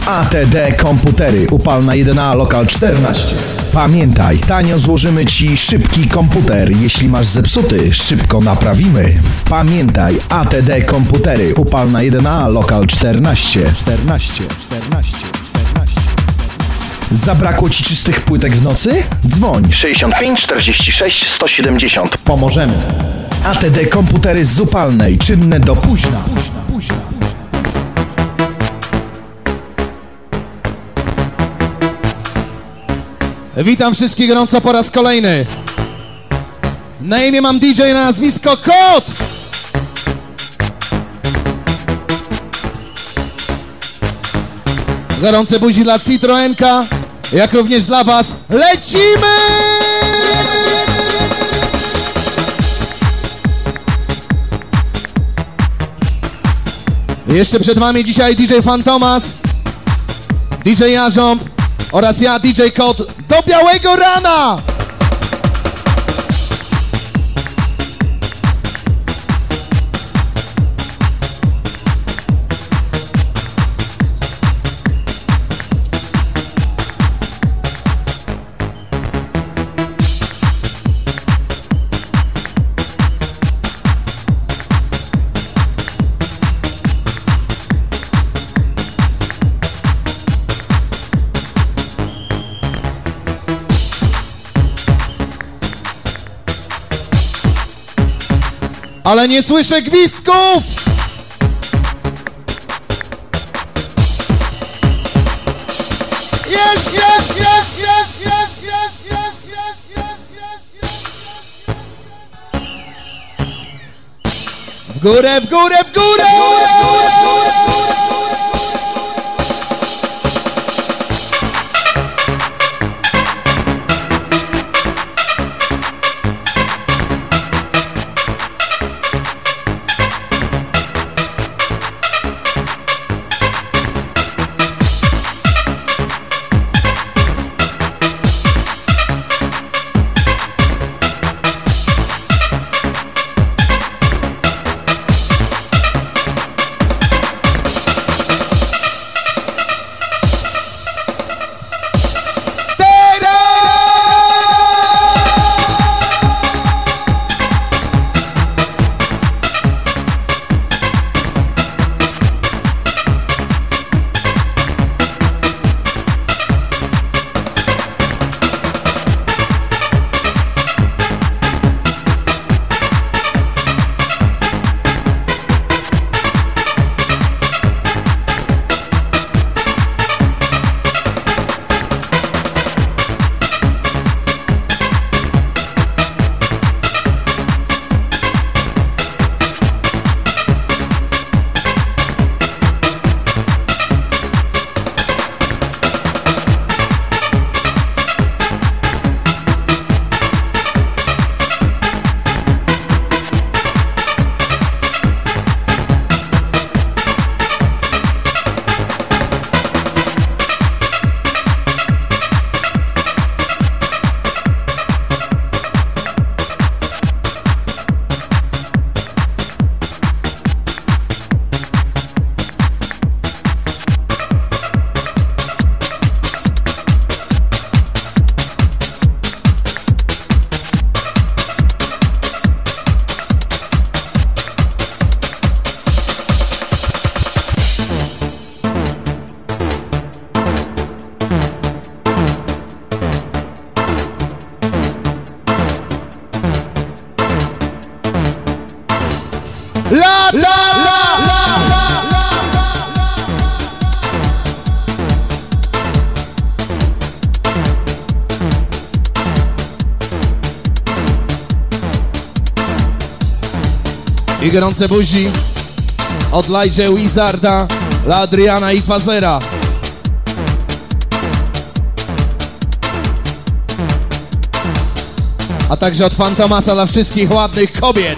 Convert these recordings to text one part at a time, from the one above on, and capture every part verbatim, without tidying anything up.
A T D Komputery, Upalna jeden A, lokal czternaście. Pamiętaj, tanio złożymy Ci szybki komputer. Jeśli masz zepsuty, szybko naprawimy. Pamiętaj, A T D Komputery, Upalna jeden A, lokal czternaście. czternaście, czternaście, czternaście. Zabrakło Ci czystych płytek w nocy? Dzwoń sześćdziesiąt pięć czterdzieści sześć sto siedemdziesiąt. Pomożemy. A T D Komputery z Upalnej, czynne do późna. późna, późna. Witam wszystkich gorąco po raz kolejny. Na imię mam D J, na nazwisko Kot. Gorące buzi dla Citroenka, jak również dla was. Lecimy! Jeszcze przed wami dzisiaj D J Fantomas, D J Jarząb oraz ja, D J Kot, do białego rana! Ale nie słyszę gwizdków! Jest, jest, jest, jest, jest, jest, jest, jest, jest, jest, jest. W górę, w górę, w górę! W górę, w górę, w górę! La, la, la, la, la, la. I gorące buzi od Lajdzie Wizarda dla Adriana i Fazera. A także od Fantomasa dla wszystkich ładnych kobiet.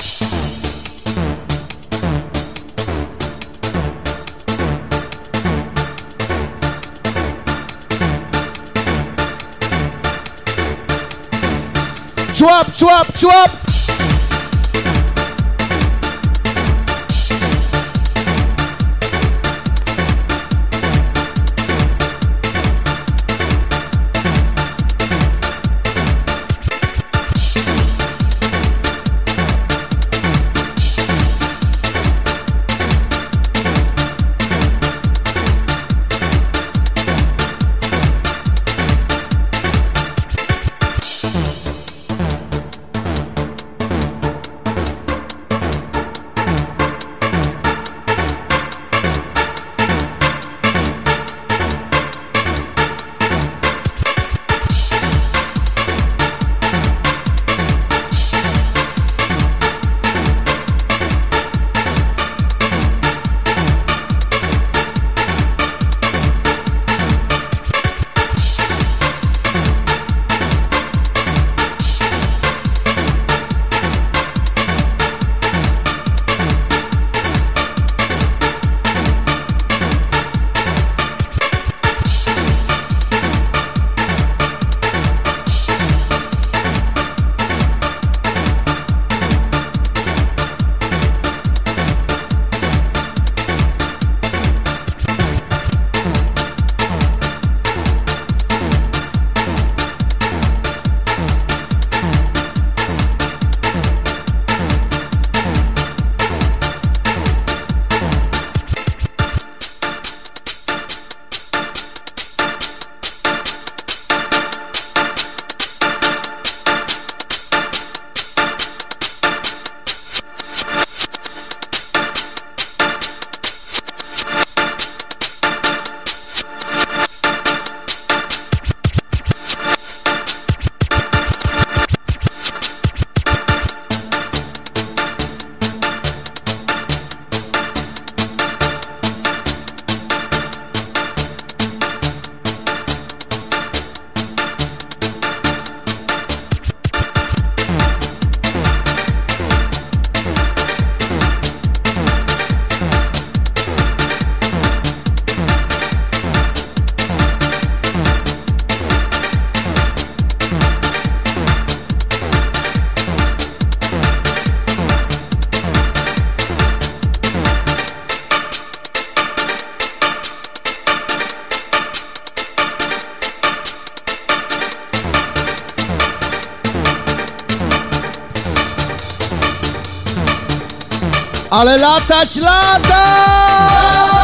Człap, człap, człap! Ale latać, latać!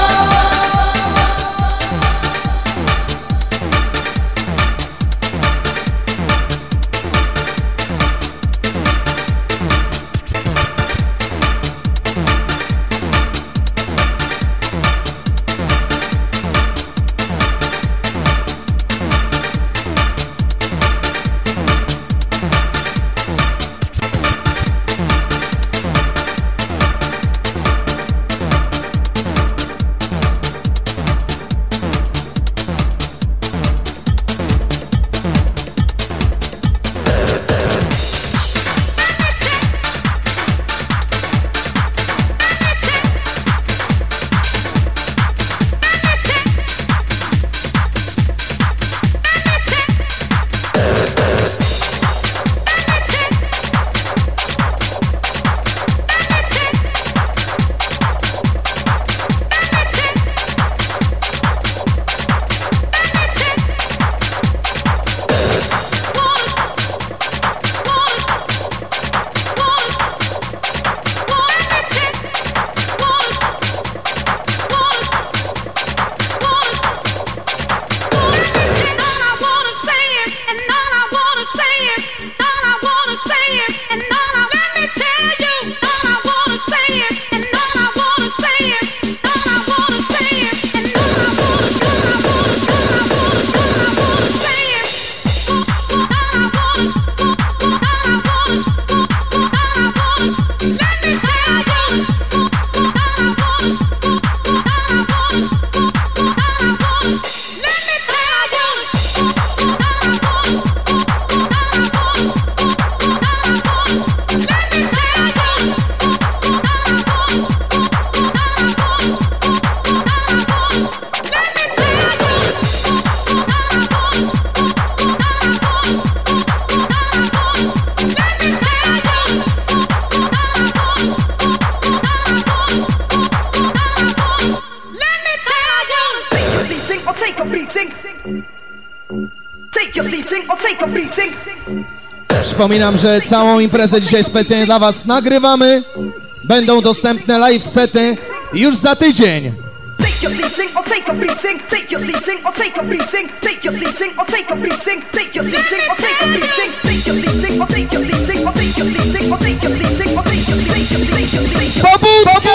Przypominam, że całą imprezę dzisiaj specjalnie dla was nagrywamy. Będą dostępne live sety już za tydzień. Pobudka!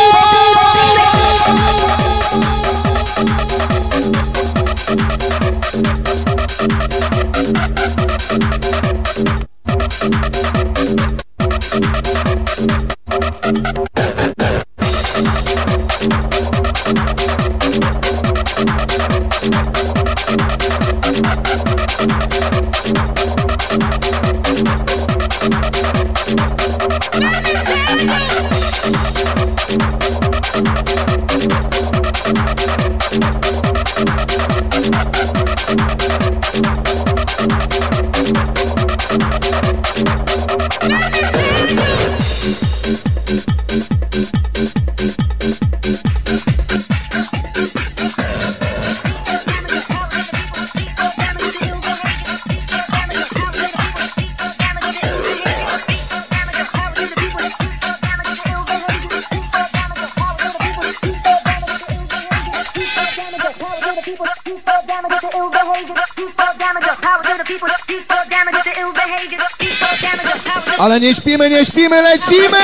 Ale nie śpimy, nie śpimy, lecimy!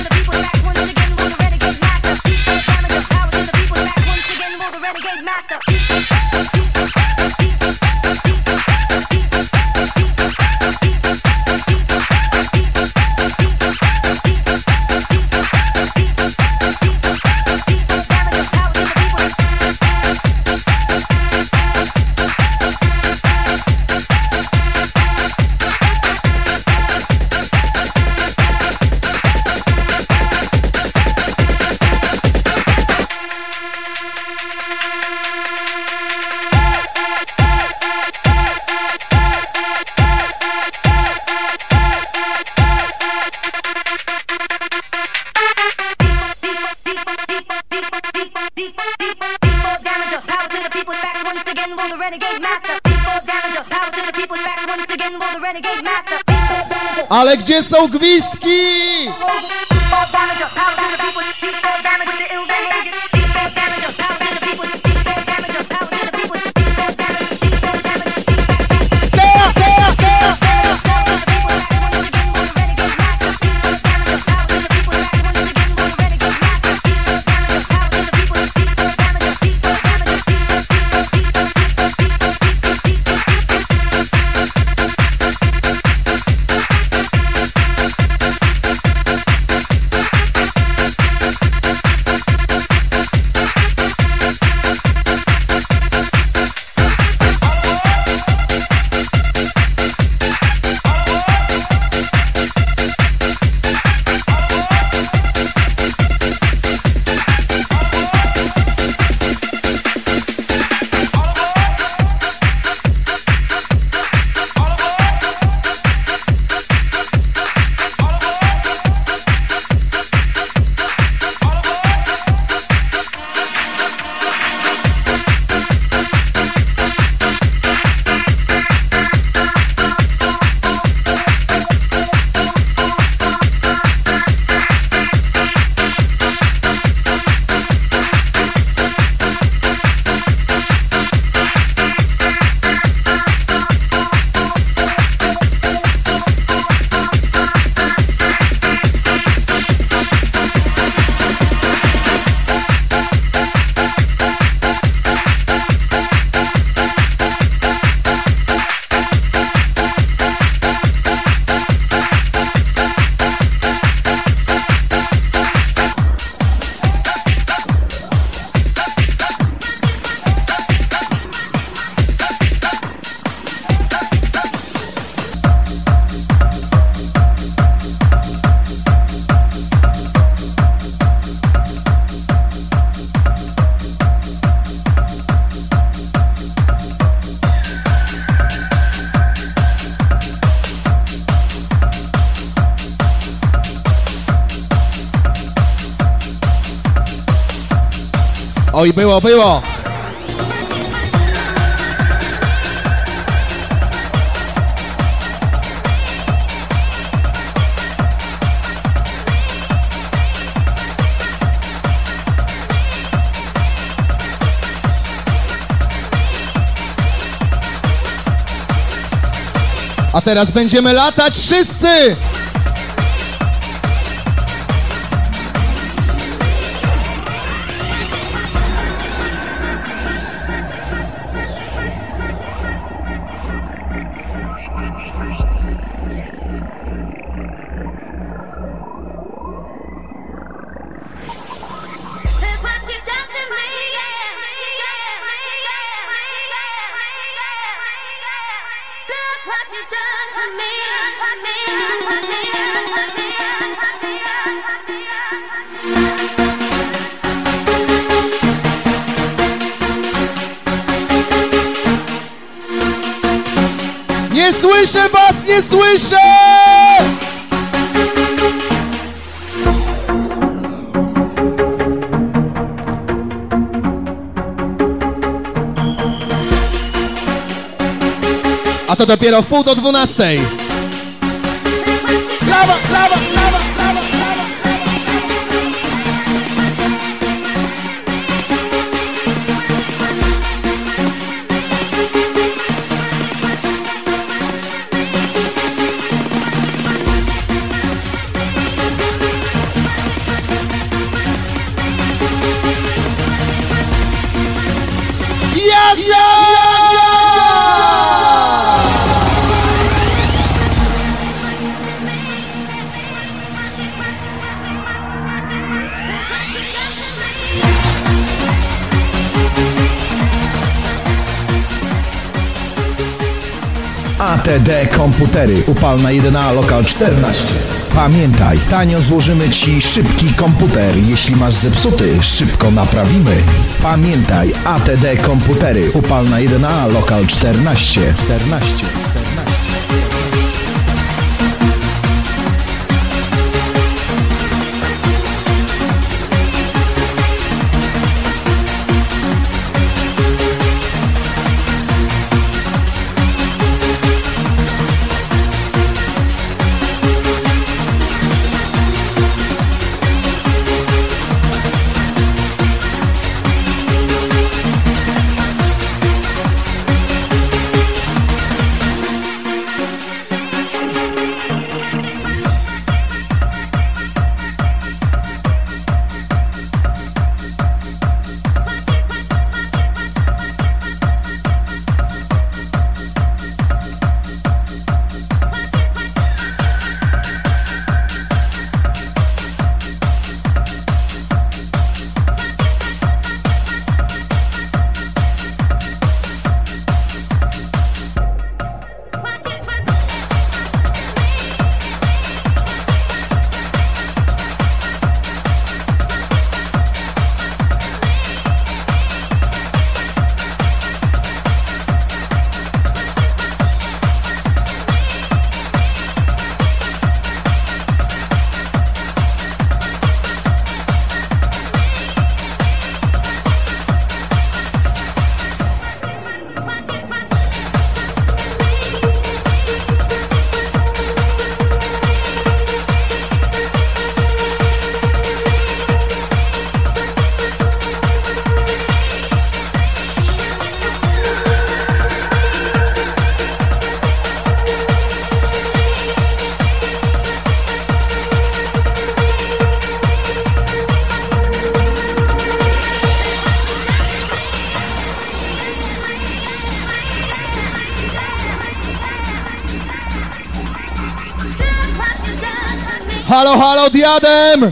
Renegade master. Ale gdzie są gwizdki? Oj, było, było! A teraz będziemy latać wszyscy! Nie słyszę was, nie słyszę! A to dopiero w pół do dwunastej. Klawa, klawa, klawa, klawa, klawa, klawa. Yes, yes, yes! A T D Komputery, Upalna jeden A, lokal czternaście. Pamiętaj, tanio złożymy Ci szybki komputer. Jeśli masz zepsuty, szybko naprawimy. Pamiętaj, A T D Komputery, Upalna jeden A, lokal czternaście. czternaście. Halo, halo, Diadem!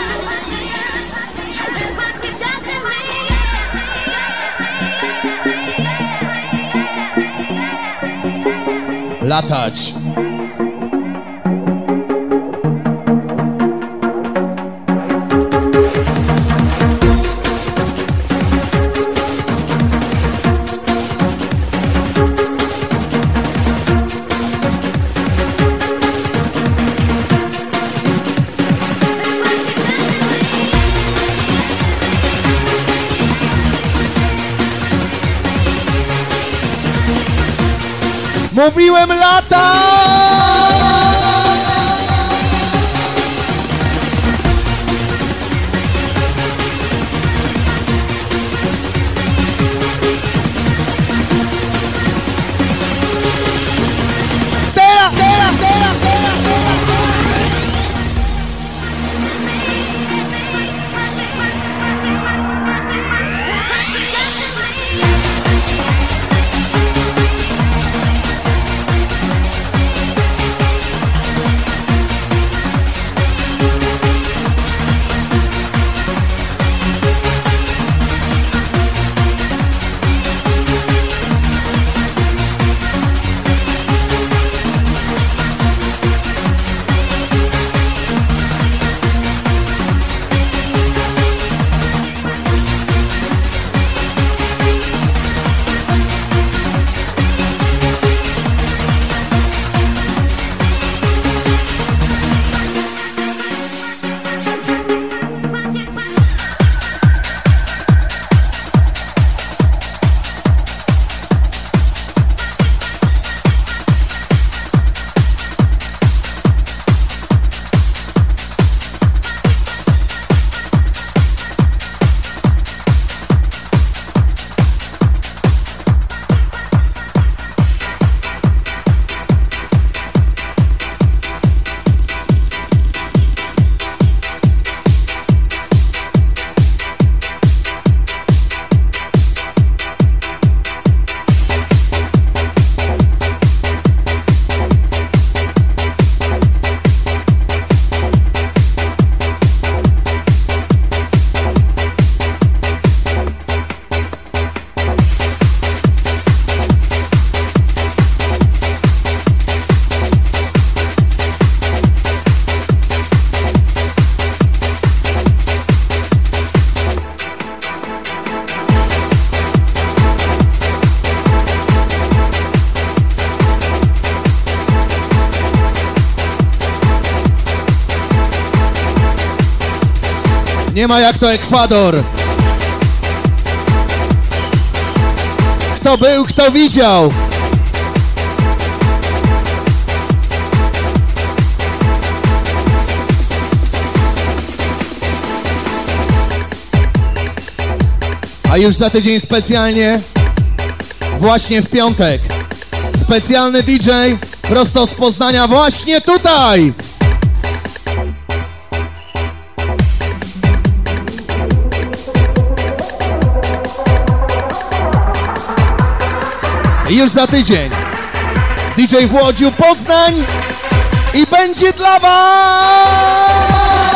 Latać. Mówiłem lata! Teraz, teraz, teraz, teraz, Nie ma jak to Ekwador. Kto był, kto widział. A już za tydzień specjalnie, właśnie w piątek, specjalny D J prosto z Poznania właśnie tutaj. Już za tydzień D J w Łodziu, Poznań i będzie dla was!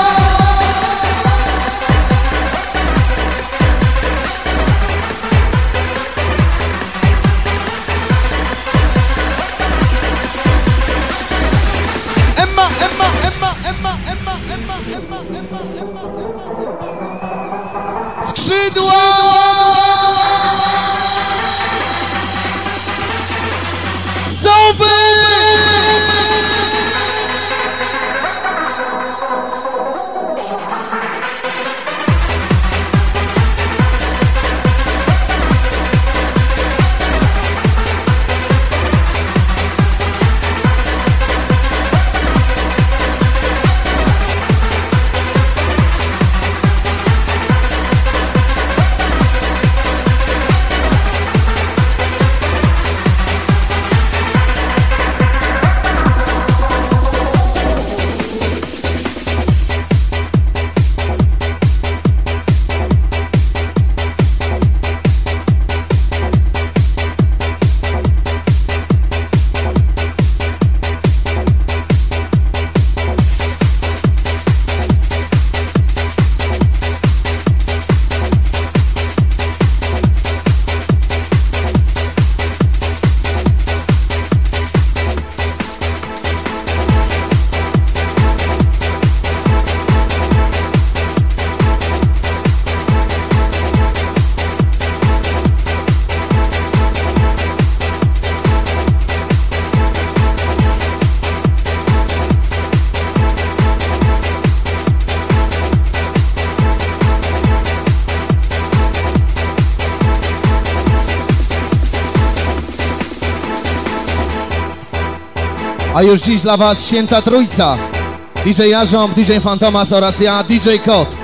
Emma, Emma, Emma, Emma, Emma, Emma, Emma, Emma, Emma, Emma. Skrzydła! Sowy! A już dziś dla was święta trójca. D J Jarząb, D J Fantomas oraz ja, D J Kot.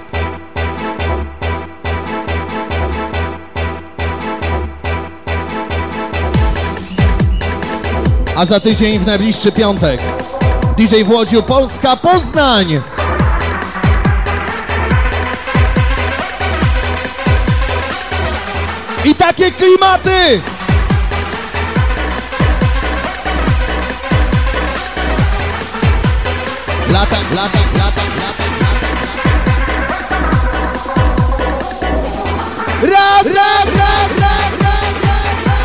A za tydzień w najbliższy piątek D J w Łodziu, Polska, Poznań. I takie klimaty! Lata, lata, lata, lata, lata. Raz, raz, raz, raz, raz, raz.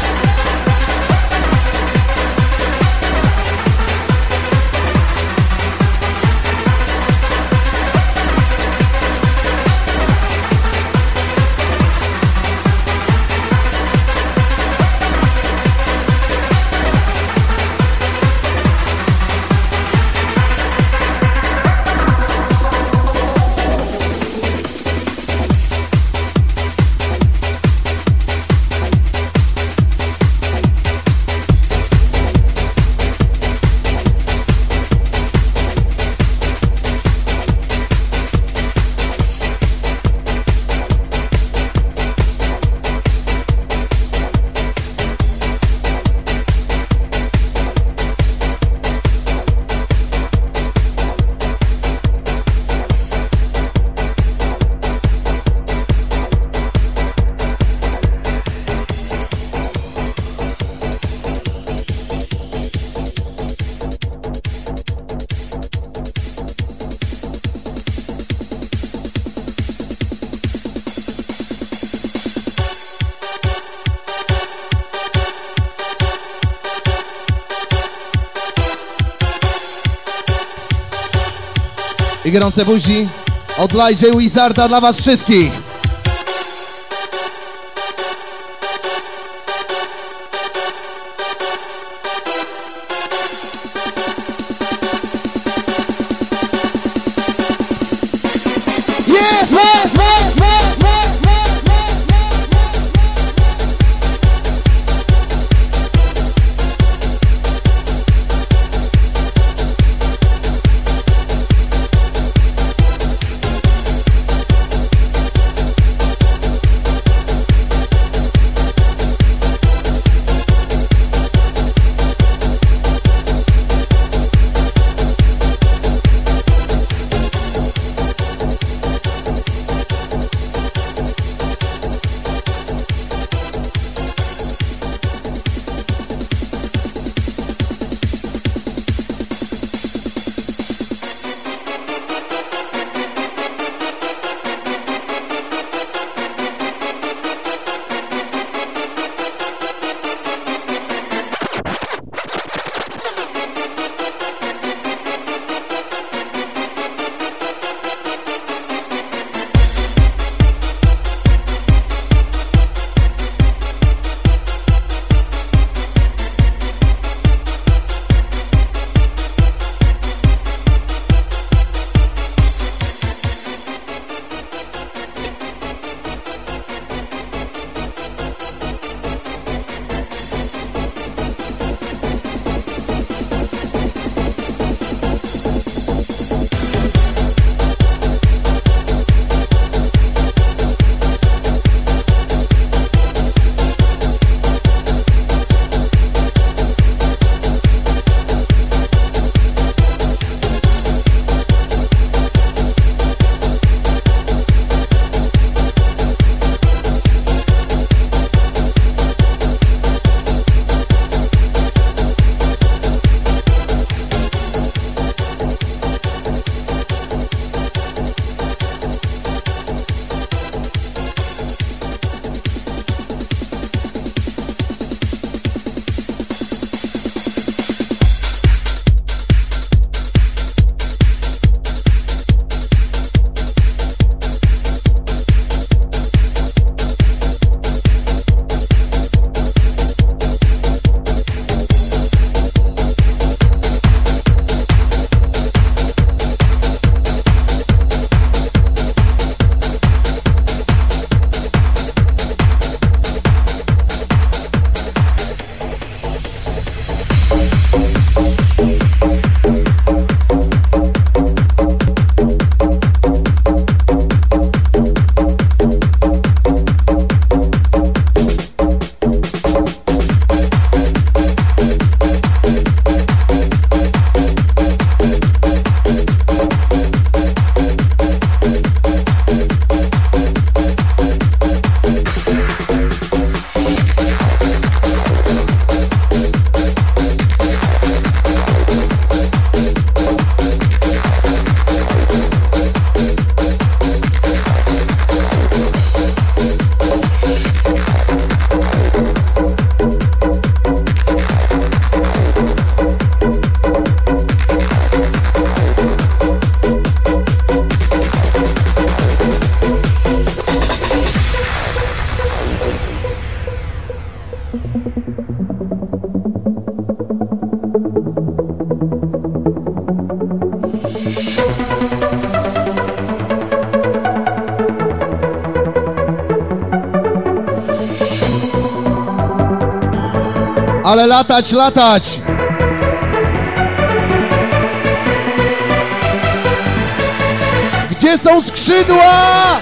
I gorące buzi od L J Wizarda dla was wszystkich. Yeah, yeah, yeah, yeah, yeah, yeah, yeah. ale latać, latać! Gdzie są skrzydła?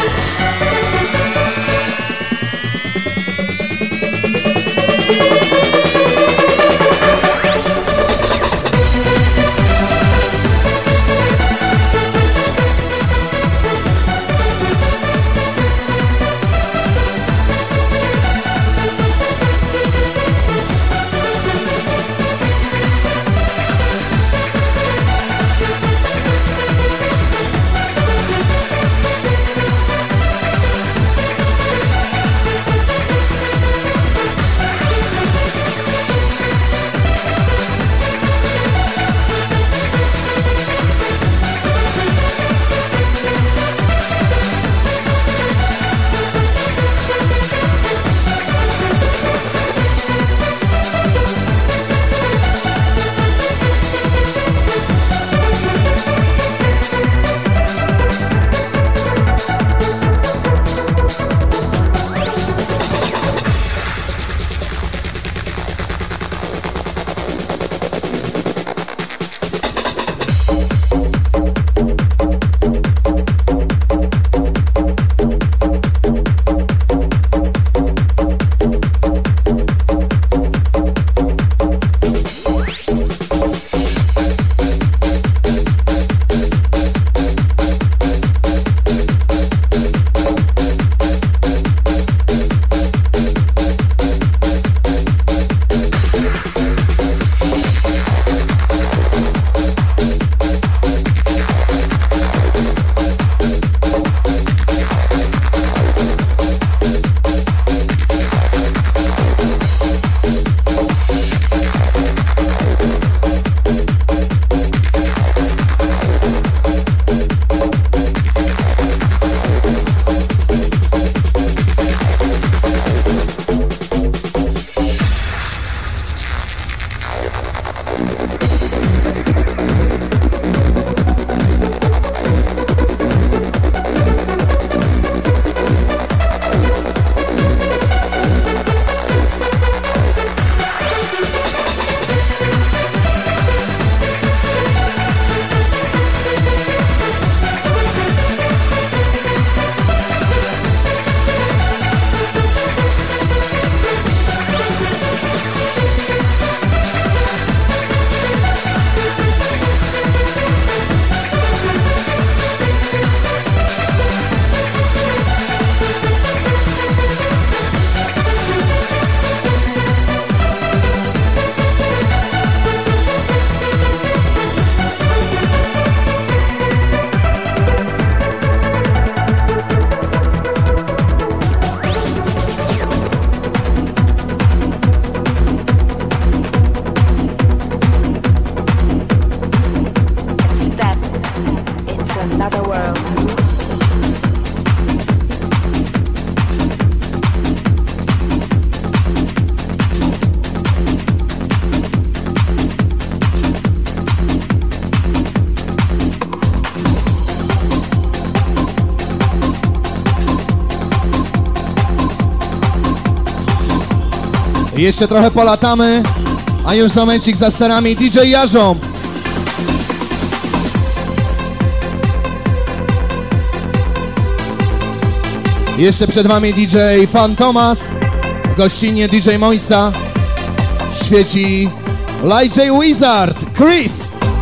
Jeszcze trochę polatamy, a już momencik za sterami D J Jarząb. Jeszcze przed wami D J Fantomas, gościnnie D J Moisa, świeci Light J Wizard, Chris.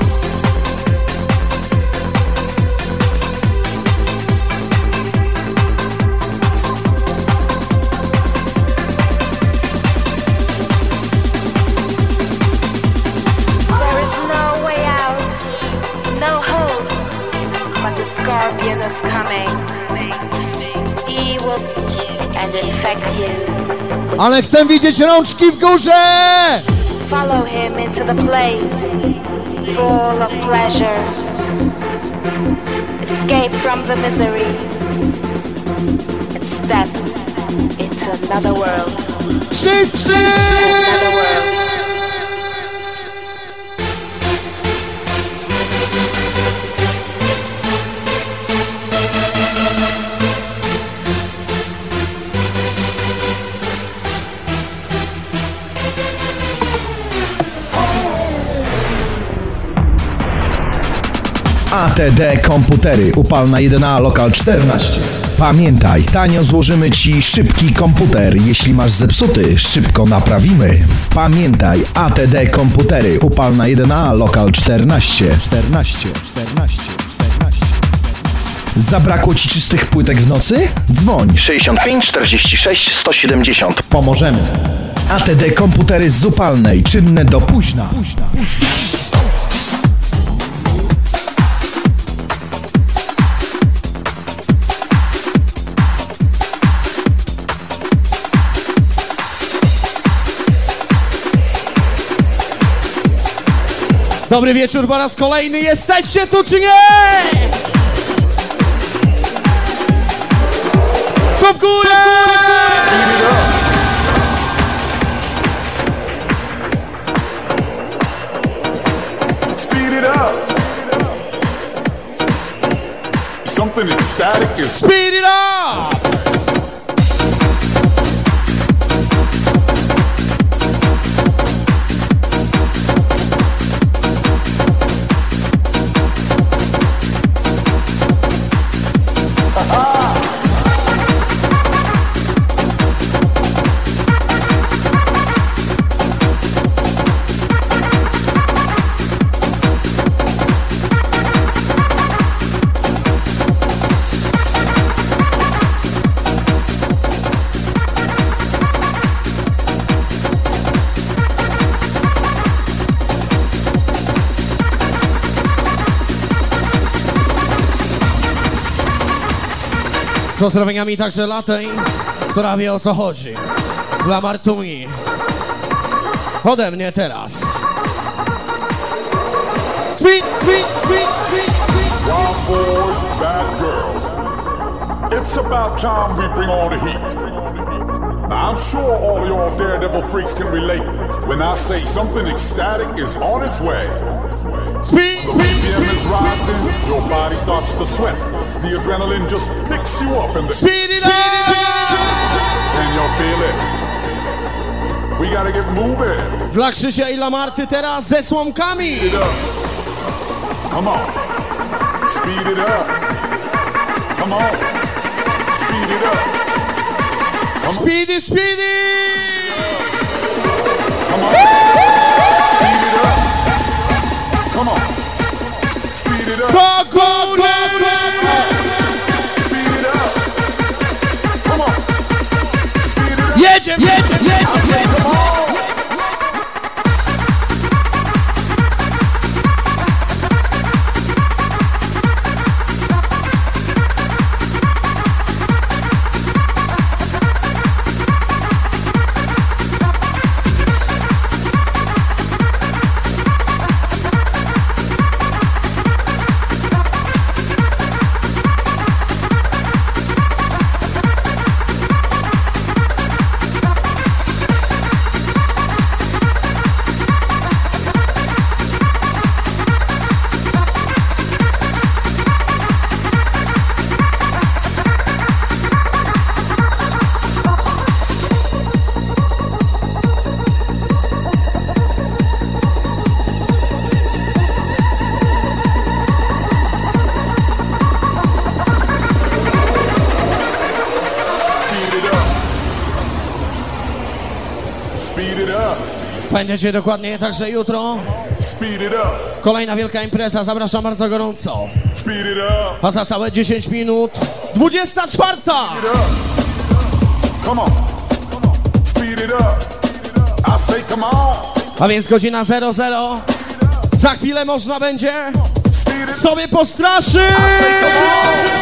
Ale chcę widzieć rączki w górze! Follow him into the place full of pleasure. Escape from the misery and step into another world. Wszyscy! Another world. A T D Komputery, Upalna jeden A, lokal czternaście. Pamiętaj, tanio złożymy Ci szybki komputer. Jeśli masz zepsuty, szybko naprawimy. Pamiętaj, A T D Komputery, Upalna jeden A, lokal czternaście. czternaście, czternaście, czternaście. Zabrakło Ci czystych płytek w nocy? Dzwoń sześćdziesiąt pięć czterdzieści sześć sto siedemdziesiąt. Pomożemy. A T D Komputery z Upalnej, czynne do późna. późna, późna. Dobry wieczór po raz kolejny, jesteście tu czy nie? W górę! Speed it up. Something ecstatic is Speed it up! Z pozdrowieniami także dla tej, która wie o co chodzi. Dla Martuni. Ode mnie teraz. Speed, speed, speed, speed, speed. wild boys, bad girls. It's about time we bring on the heat. Now I'm sure all y'all daredevil freaks can relate when I say something ecstatic is on its way. Speed, The speed, B P M is speed, rising, your body starts to sweat. The adrenaline just picks you up in the... speed it up! Can y'all feel it? We gotta get moving. Dla Krzysia i dla Marty teraz ze słomkami. Speed it up. Come on. Speed it up. Come on. Speed it up. Come on. Speedy, speedy! Come on. Speed it up. Come on. Speed it up. Do góry! Speed it up. Come on. Speed it up. Jedziemy, jedziemy, jedziemy! Come on. Będziecie dokładnie także jutro. Speed it up. Kolejna wielka impreza, zapraszam bardzo gorąco. Speed it up. A za całe dziesięć minut dwudziesta czwarta! Come on. Speed it up. I say come on. A więc godzina zero zero. Za chwilę można będzie Speed it sobie postraszyć! I say come on.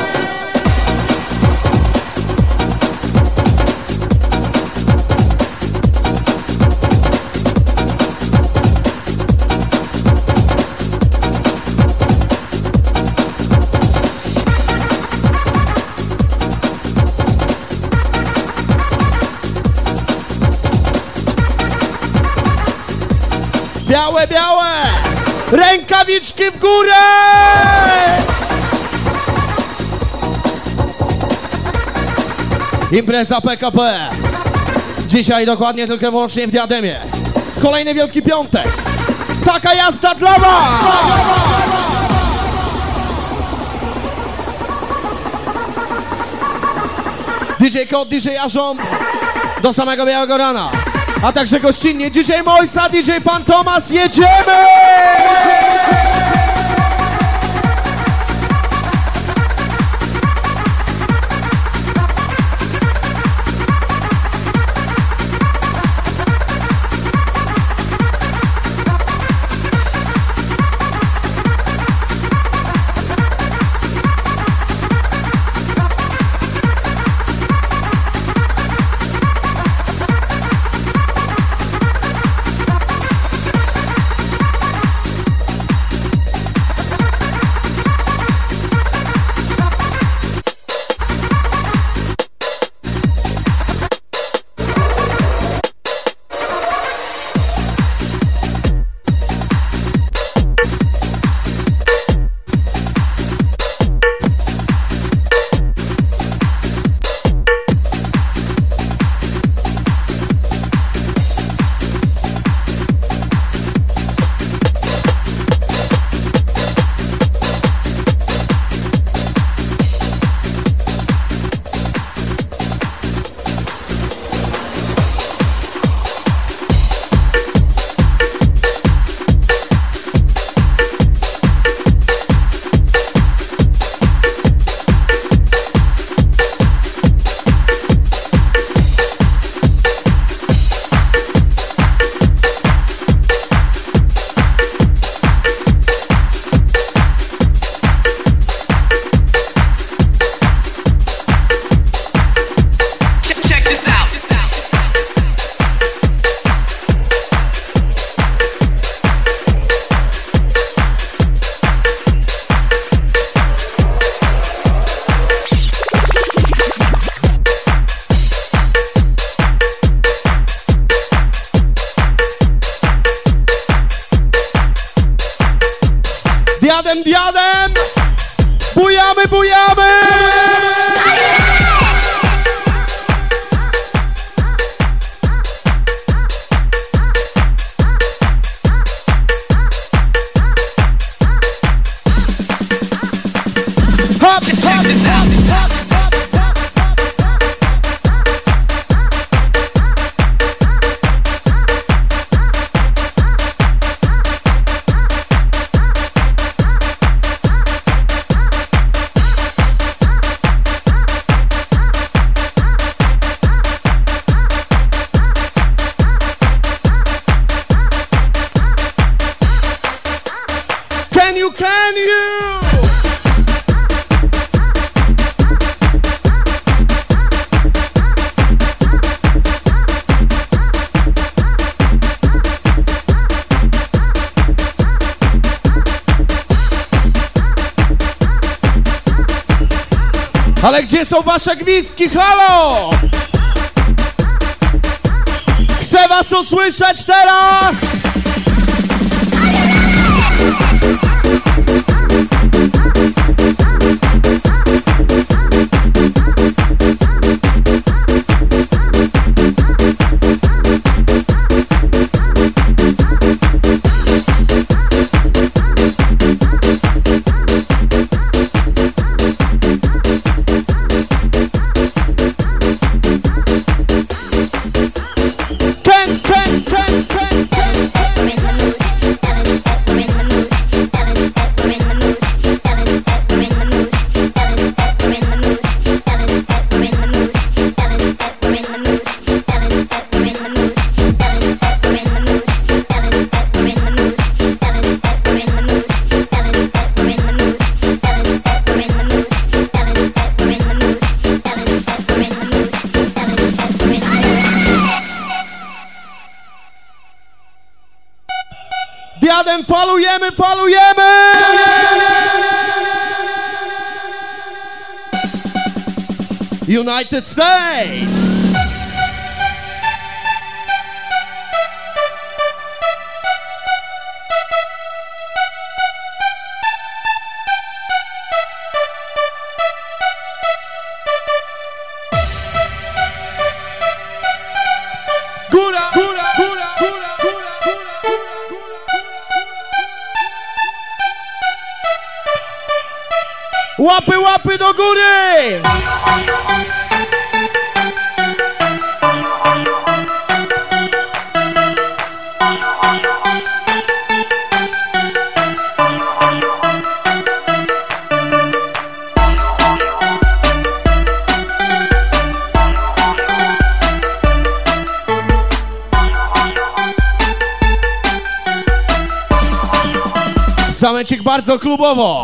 Białe, białe! Rękawiczki w górę! Impreza P K P. Dzisiaj dokładnie tylko i wyłącznie w Diademie. Kolejny Wielki Piątek. Taka jazda dla was! D J Kot, D J Jarząb do samego białego rana. A także gościnnie D J Mojsa, D J Pan Tomas, jedziemy! Diadem, diadem! Bujamy, bujamy! Hop, hop, hop, Can you, can you? Ale gdzie są wasze gwizdki, halo? Chcę was usłyszeć teraz! Ken, ken, ken, ken, ken. Diadem, falujemy, falujemy! United States! Góra, góra, góra, góra, góra, góra, góra. Łapy, łapy do góry! Zamecik bardzo klubowo.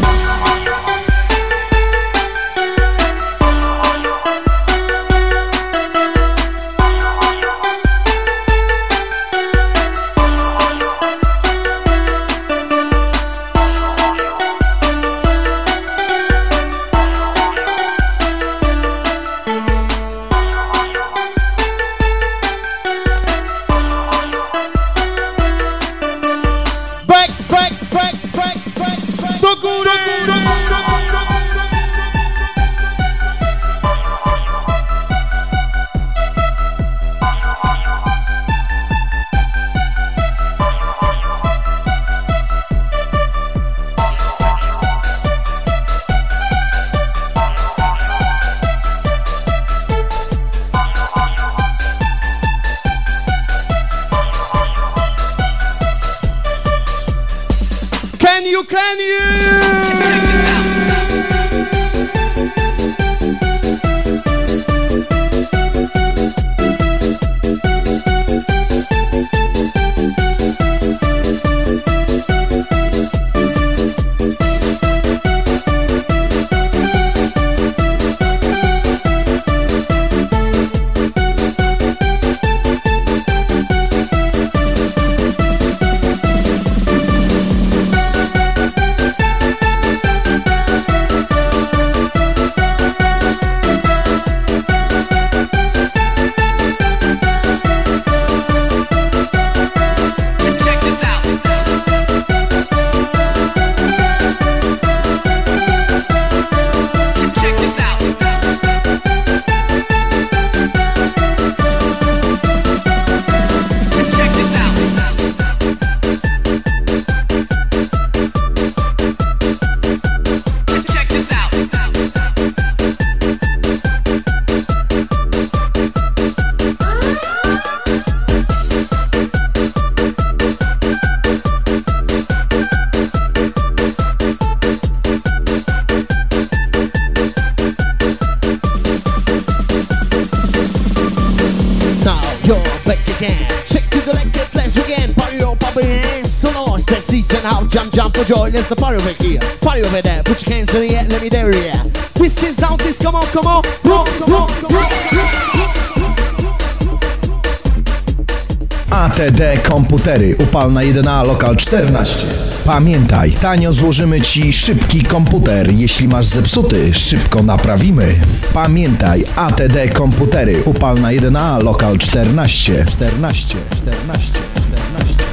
Can you, can you? Jump, jump for joy, let's the party over here. Party over there, put your hands in the air, let me dare you. This is now this, come on, come on, rock, rock, rock. A T D Komputery, Upalna jeden A, Lokal czternaście. Pamiętaj, tanio złożymy Ci szybki komputer. Jeśli masz zepsuty, szybko naprawimy. Pamiętaj, A T D Komputery, Upalna jeden A, Lokal czternaście. czternaście, czternaście, czternaście.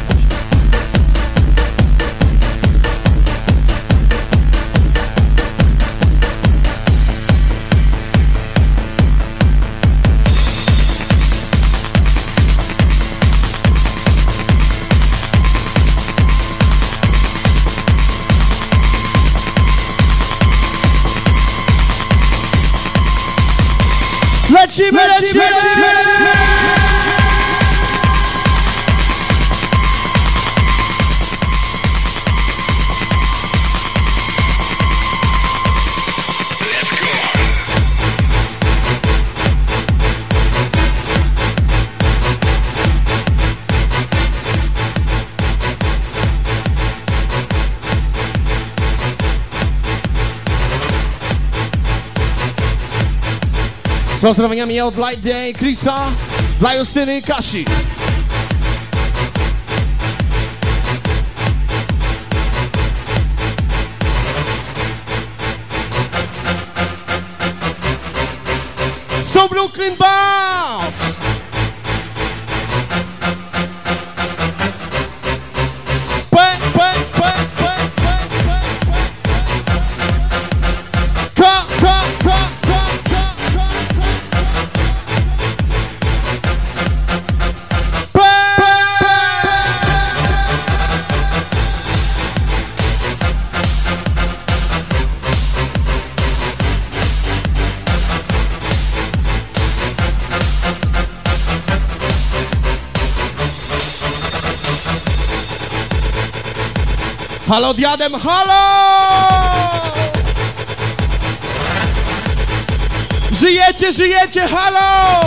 Lecimy, lecimy, lecimy, lecimy. Z pozdrowieniami od Light Chrisa, dla Justyny i Kasi. So Brooklyn Bounce! Halo diadem, halo! Żyjecie, żyjecie, halo!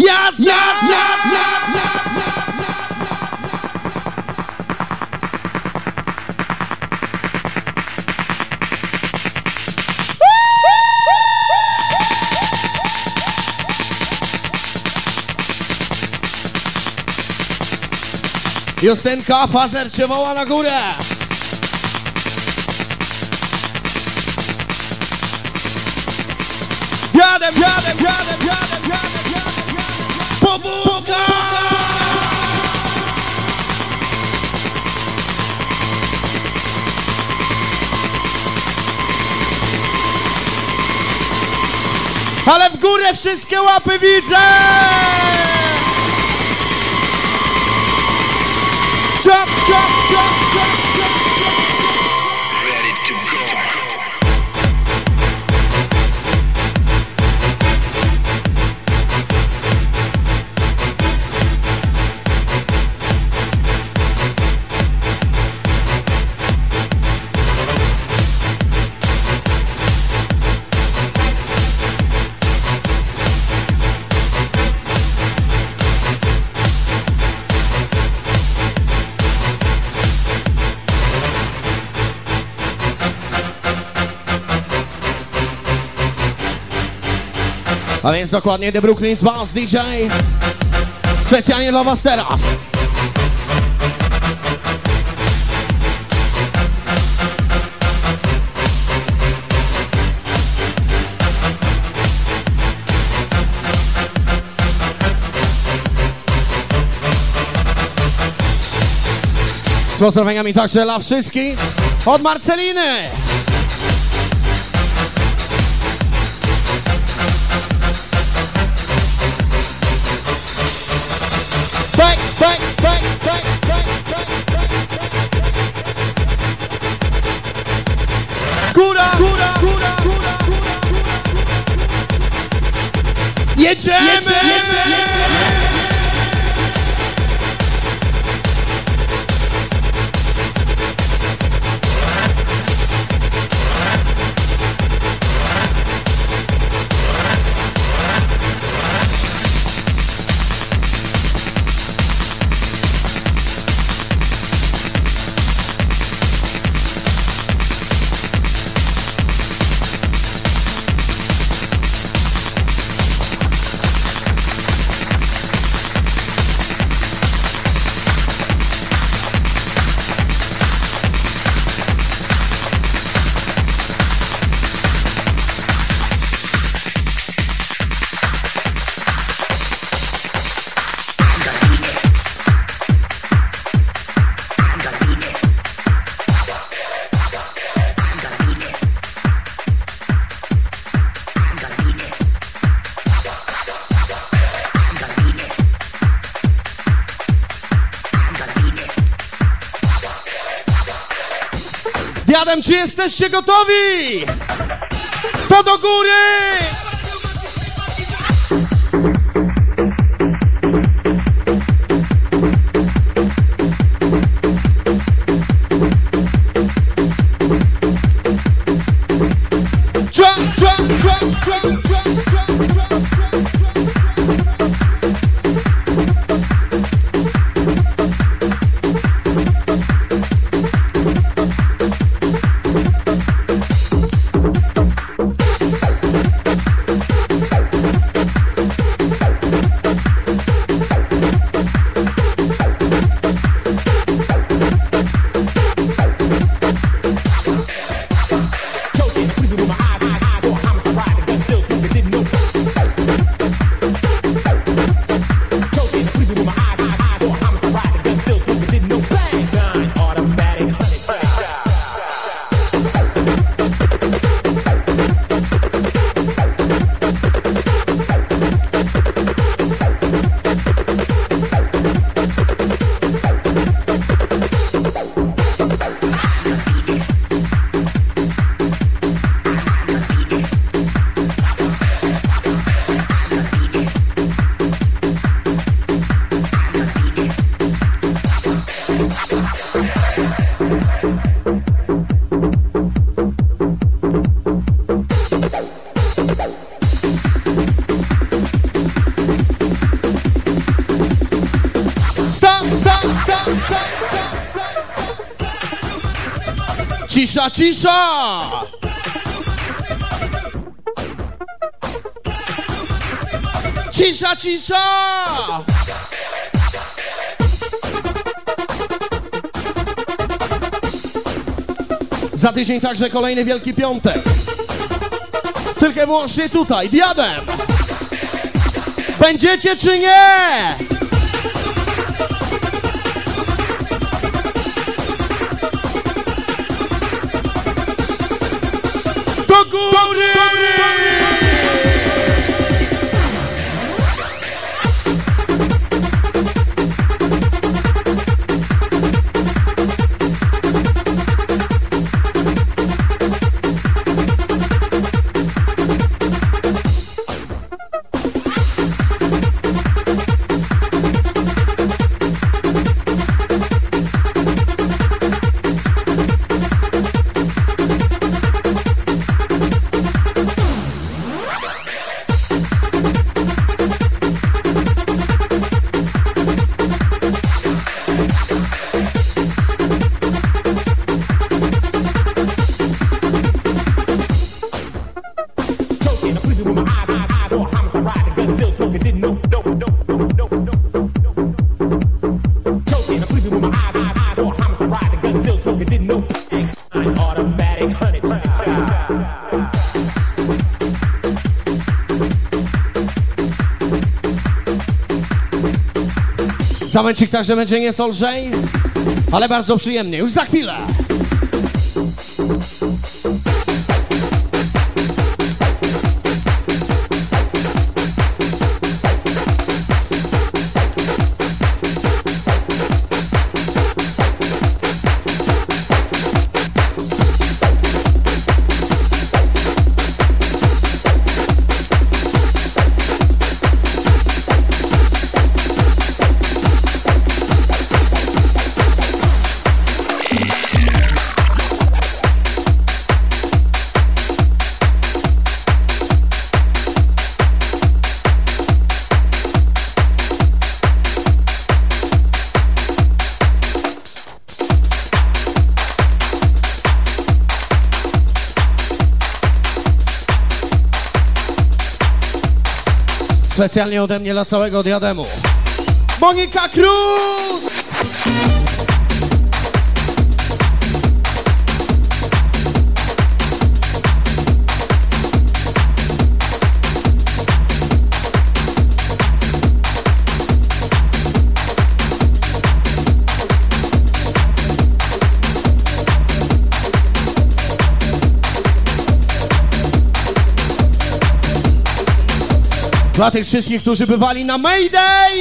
Jazda! Jazda! Jazda! Justynka, fazer cię woła na górę! Jadem, jadem, jadem, jadem, jadem, jadem, pobudka! Ale w górę wszystkie łapy widzę! Jump, jump, jump, jump, jump, jump. Ready to go. A więc dokładnie The Brooklyn's Boss D J. Specjalnie dla was teraz. Z pozdrowieniami także dla wszystkich od Marceliny. Back, back, back, back, back, back, back. Góra, góra, góra, góra, góra. Jedziemy! Jedziemy! Jedziemy! Jadem, czy jesteście gotowi? To do góry! Jump, jump, jump, jump, jump, jump, jump. Cisza, cisza! Cisza, cisza! Za tydzień także kolejny Wielki Piątek. Tylko wyłącznie tutaj, Diadem! Będziecie czy nie? Do góry! Zamęcik także będzie nieco lżej, ale bardzo przyjemnie. Już za chwilę. Specjalnie ode mnie dla całego Diademu. Monika Cruz! Dla tych wszystkich, którzy bywali na Mayday!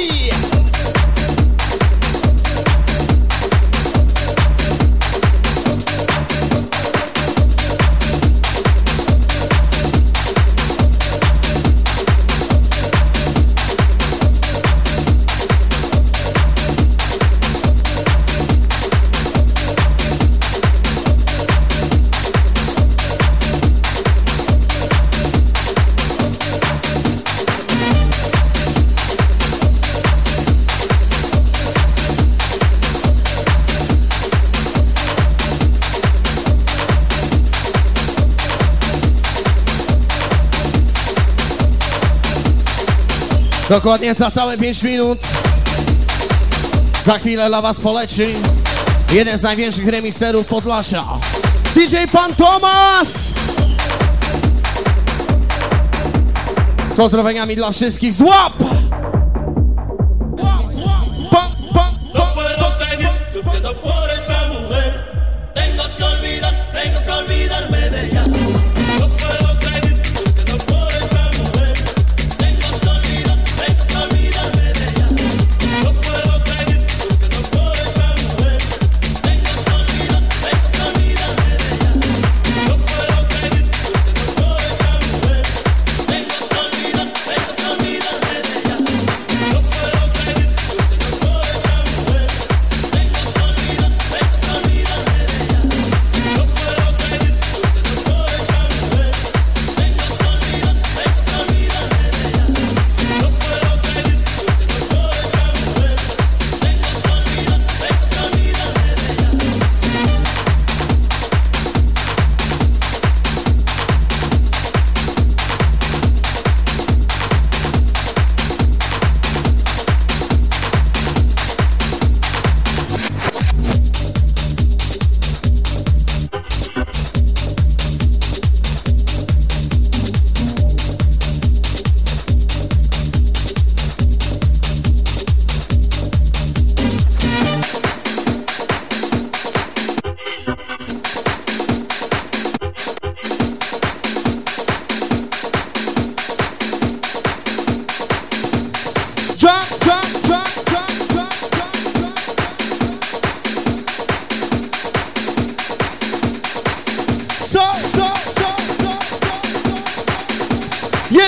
Dokładnie za całe pięć minut. Za chwilę dla was poleci jeden z największych remixerów Podlasia. D J Pan Tomas! Z pozdrowieniami dla wszystkich z łap!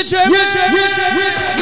jedziemy, jedziemy, jedziemy.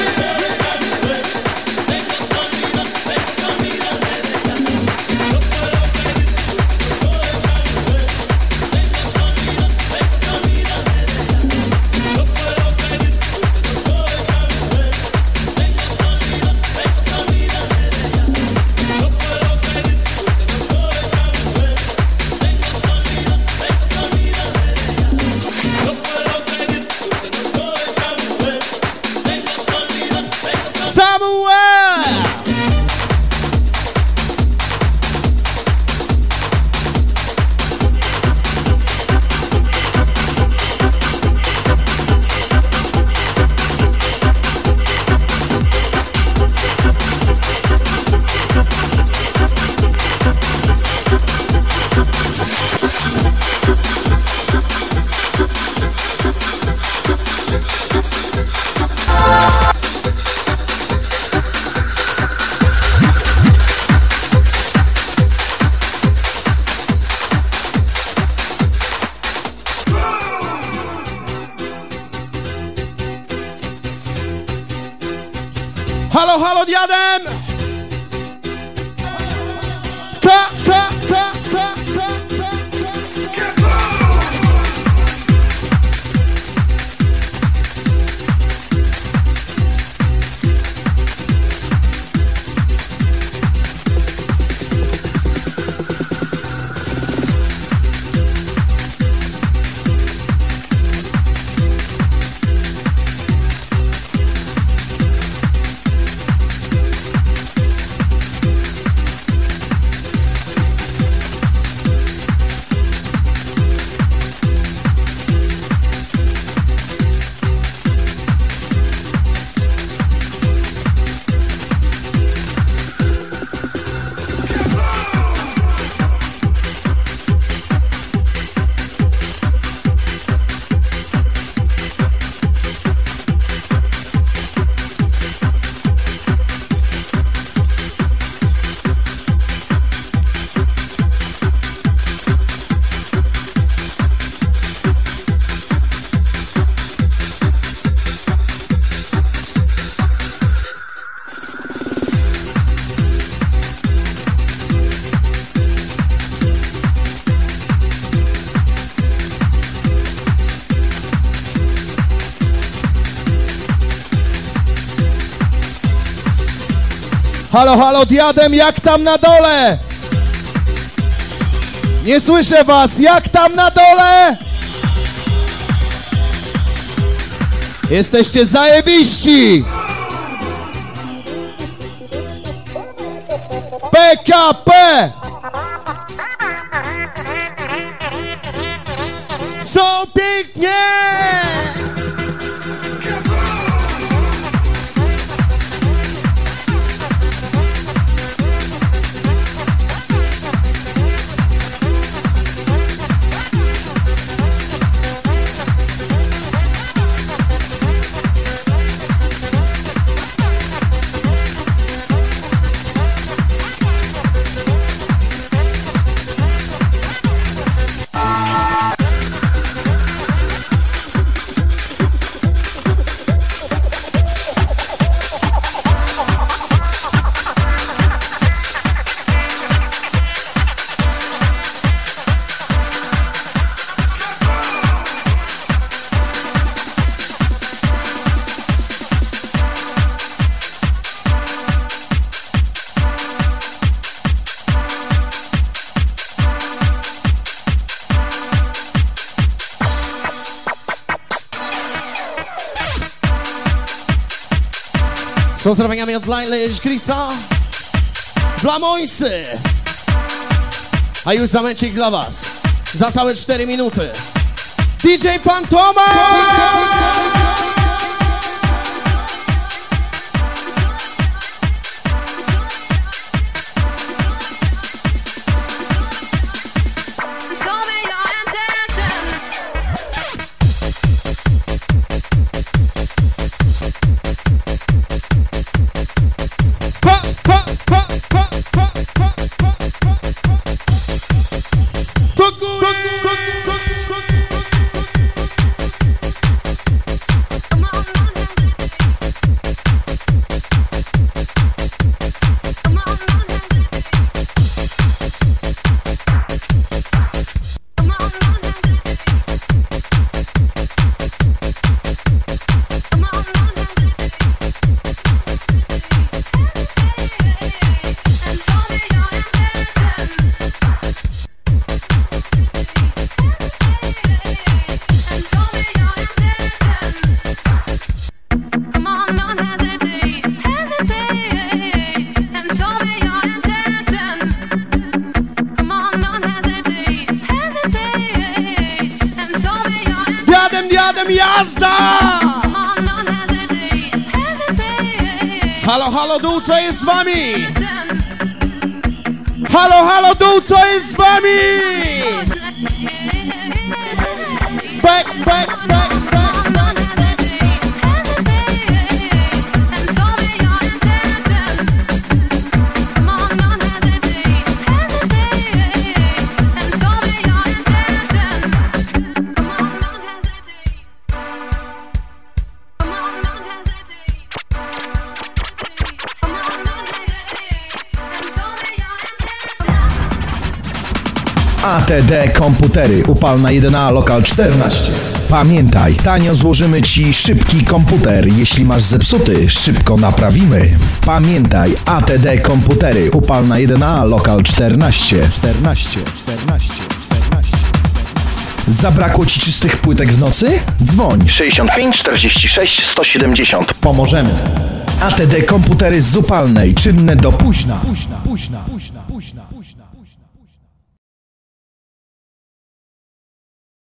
Halo, halo, diadem! Ka, ka, ka, ka, ka, ka. Halo, halo, diadem, jak tam na dole? Nie słyszę was, jak tam na dole? Jesteście zajebiści! P K P! So pięknie! Z pozdrowieniami od Laila Chrisa dla Moisy. A już zamęcik dla was. Za całe cztery minuty. D J Pantoma! Team jazda! Halo, halo, dół, co jest z wami? Halo, halo, dół, co jest z wami? Back, back, back, back, back. A T D Komputery, Upalna jeden A, lokal czternaście. Pamiętaj, tanio złożymy Ci szybki komputer. Jeśli masz zepsuty, szybko naprawimy. Pamiętaj, A T D Komputery, Upalna jeden A, lokal czternaście. czternaście, czternaście, czternaście. Zabrakło Ci czystych płytek w nocy? Dzwoń sześćdziesiąt pięć czterdzieści sześć sto siedemdziesiąt. Pomożemy. A T D Komputery z Upalnej, czynne do późna. Późna, późna, późna, późna, późna.